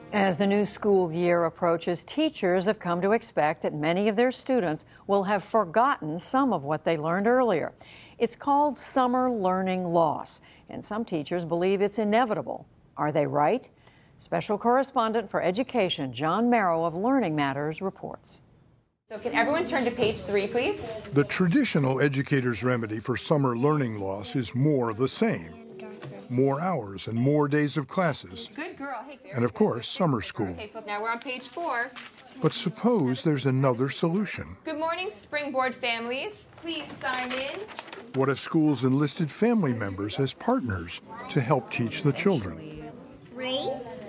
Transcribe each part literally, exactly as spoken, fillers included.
As the new school year approaches, teachers have come to expect that many of their students will have forgotten some of what they learned earlier. It's called summer learning loss, and some teachers believe it's inevitable. Are they right? Special correspondent for education, John Merrow of Learning Matters, reports. So can everyone turn to page three, please? The traditional educator's remedy for summer learning loss is more of the same. More hours and more days of classes. Good girl. Hey, and of course, summer school. Okay, now we're on page four. But suppose there's another solution. Good morning, Springboard families. Please sign in. What if schools enlisted family members as partners to help teach the children? Race?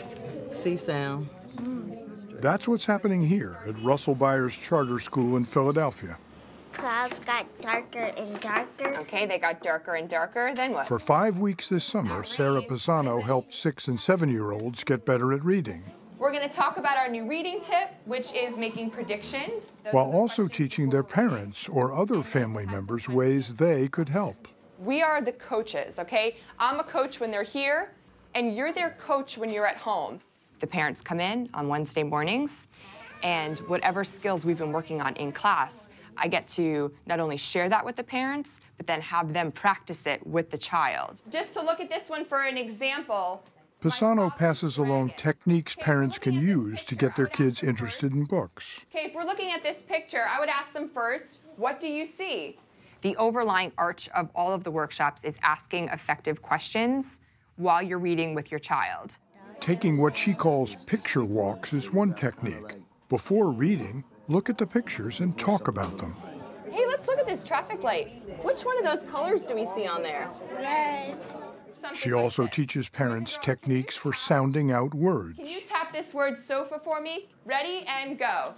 C-sound. That's what's happening here at Russell Byers Charter School in Philadelphia. Clouds got darker and darker. Okay, they got darker and darker. Then what? For five weeks this summer, Sarah Pisano helped six and seven-year-olds get better at reading. We're going to talk about our new reading tip, which is making predictions. Those while also teaching their parents or other family members ways they could help. We are the coaches, okay? I'm a coach when they're here, and you're their coach when you're at home. The parents come in on Wednesday mornings, and whatever skills we've been working on in class, I get to not only share that with the parents, but then have them practice it with the child. Just to look at this one for an example. Pisano passes along techniques parents can use to get their kids interested in books. Okay, if we're looking at this picture, I would ask them first, what do you see? The overlying arch of all of the workshops is asking effective questions while you're reading with your child. Taking what she calls picture walks is one technique. Before reading, look at the pictures and talk about them. Hey, let's look at this traffic light. Which one of those colors do we see on there? Red. She also teaches parents techniques for sounding out words. Can you tap this word sofa for me? Ready and go.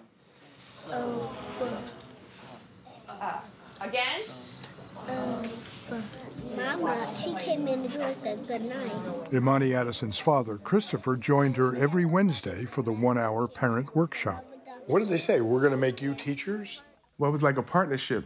Sofa. Uh, again? Sofa. Mama, she came in the door and said good night. Imani Addison's father, Christopher, joined her every Wednesday for the one-hour parent workshop. What did they say? We're going to make you teachers? Well, it was like a partnership.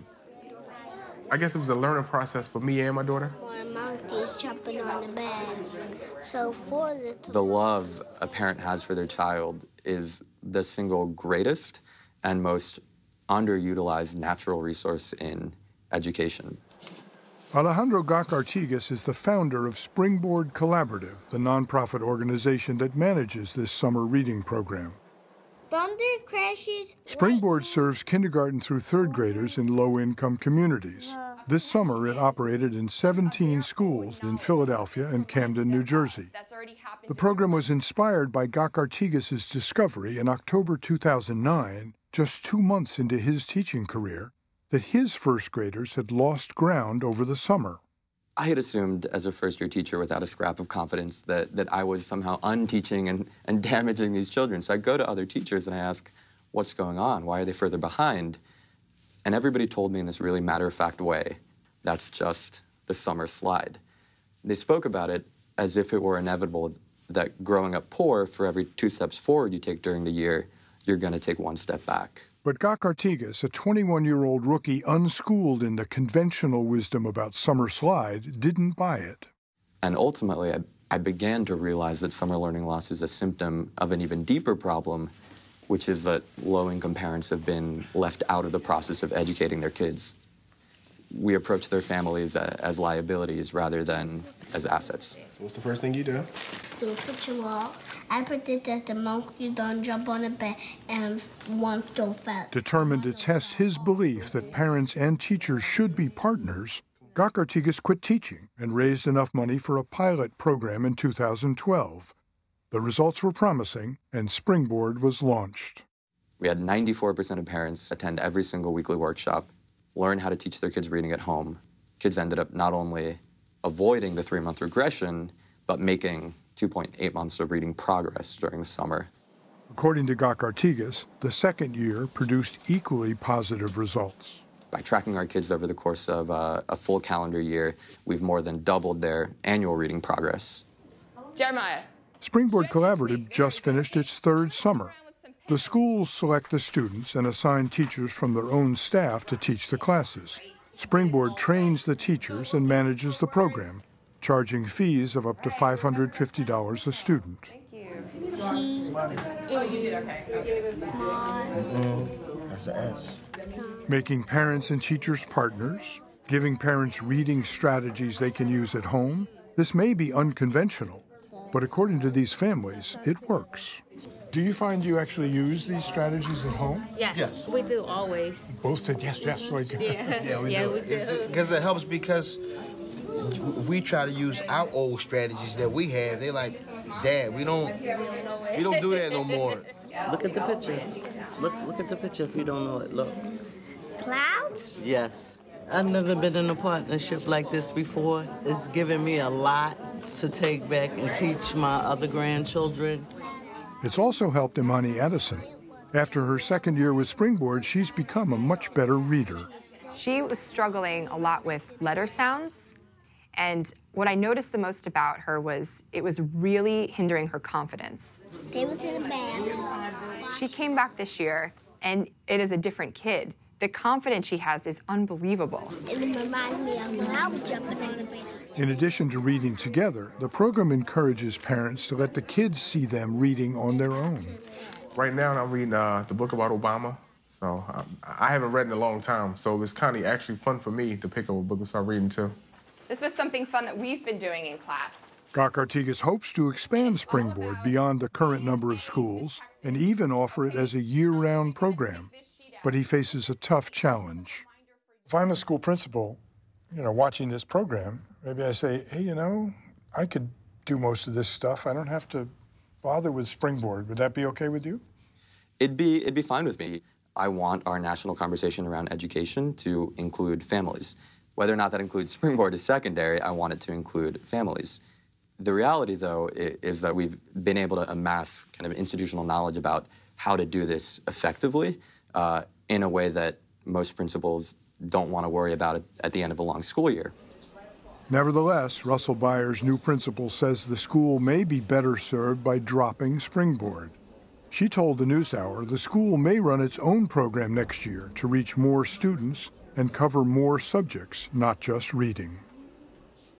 I guess it was a learning process for me and my daughter. Our monkeys jumping on the bed. So for the... The love a parent has for their child is the single greatest and most underutilized natural resource in education. Alejandro Gac-Artigas is the founder of Springboard Collaborative, the nonprofit organization that manages this summer reading program. Thunder crashes. Springboard serves kindergarten through third graders in low-income communities. This summer, it operated in seventeen schools in Philadelphia and Camden, New Jersey. The program was inspired by Gac-Artigas' discovery in October two thousand nine, just two months into his teaching career, that his first graders had lost ground over the summer. I had assumed as a first-year teacher without a scrap of confidence that, that I was somehow unteaching and, and damaging these children. So I go to other teachers and I ask, what's going on? Why are they further behind? And everybody told me in this really matter-of-fact way, that's just the summer slide. They spoke about it as if it were inevitable that growing up poor, for every two steps forward you take during the year, you're going to take one step back. But Gac-Artigas, a twenty-one-year-old rookie unschooled in the conventional wisdom about summer slide, didn't buy it. And ultimately, I, I began to realize that summer learning loss is a symptom of an even deeper problem, which is that low-income parents have been left out of the process of educating their kids. We approach their families as liabilities rather than as assets. So what's the first thing you do? Do a picture walk. I predict that the monkeys don't jump on the bed and one still fell. Determined to test his belief that parents and teachers should be partners, Gac-Artigas quit teaching and raised enough money for a pilot program in two thousand twelve. The results were promising, and Springboard was launched. We had ninety-four percent of parents attend every single weekly workshop, learn how to teach their kids reading at home. Kids ended up not only avoiding the three-month regression, but making two point eight months of reading progress during the summer. According to Gac-Artigas, the second year produced equally positive results. By tracking our kids over the course of uh, a full calendar year, we've more than doubled their annual reading progress. Jeremiah. Springboard Collaborative just finished its third summer. The schools select the students and assign teachers from their own staff to teach the classes. Springboard trains the teachers and manages the program, charging fees of up to five hundred fifty dollars a student. He Oh, you did okay. Small. Mm-hmm. That's an S. Making parents and teachers partners, giving parents reading strategies they can use at home. This may be unconventional, but according to these families, it works. Do you find you actually use these strategies at home? Yes, yes. We do always. Both said yes, yes. Like, yeah, yeah, we yeah, do. We do. Because it helps because if we try to use our old strategies that we have, they're like, Dad, we don't, we don't do that no more. Look at the picture. Look, look at the picture if you don't know it. Look. Clouds? Yes. I've never been in a partnership like this before. It's given me a lot to take back and teach my other grandchildren. It's also helped Imani Edison. After her second year with Springboard, she's become a much better reader. She was struggling a lot with letter sounds, and what I noticed the most about her was it was really hindering her confidence. They was in the bathroom. She came back this year, and it is a different kid. The confidence she has is unbelievable. It reminds me of when I was jumping on the bed. In addition to reading together, the program encourages parents to let the kids see them reading on their own. Right now, I'm reading uh, the book about Obama. So um, I haven't read in a long time, so it's kind of actually fun for me to pick up a book and start reading too. This was something fun that we've been doing in class. Doc Artigas hopes to expand Springboard beyond the current number of schools and even offer it as a year-round program. But he faces a tough challenge. If I'm a school principal, you know, watching this program, maybe I say, hey, you know, I could do most of this stuff. I don't have to bother with Springboard. Would that be okay with you? It'd be, it'd be fine with me. I want our national conversation around education to include families. Whether or not that includes Springboard as secondary, I want it to include families. The reality, though, is that we've been able to amass kind of institutional knowledge about how to do this effectively uh, in a way that most principals don't want to worry about it at the end of a long school year. Nevertheless, Russell Byers' new principal says the school may be better served by dropping Springboard. She told the NewsHour the school may run its own program next year to reach more students and cover more subjects, not just reading.